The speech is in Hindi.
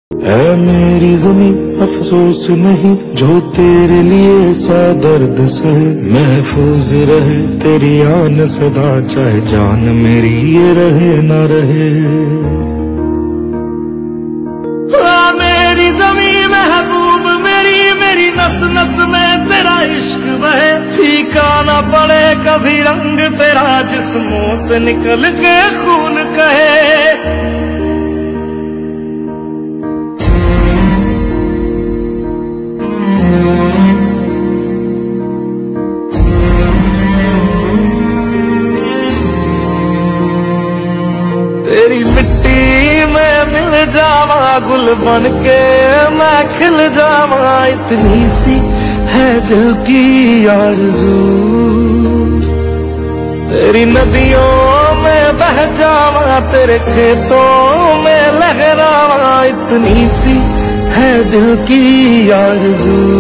है मेरी जमीं अफसोस नहीं जो तेरे लिए सा दर्द सहे, महफूज रहे तेरी आन सदा चाहे जान मेरी ये रहे न रहे। मेरी जमीं महबूब मेरी, मेरी नस नस में तेरा इश्क बहे, फीका न पड़े कभी रंग तेरा जिस्मों से निकल के खून कहे। तेरी मिट्टी में मिल जावा गुल बन के मैं खिल जावा, इतनी सी है दिल की आरज़ू। तेरी नदियों में बह जावा तेरे खेतों में लहरावा, इतनी सी है दिल की आरज़ू।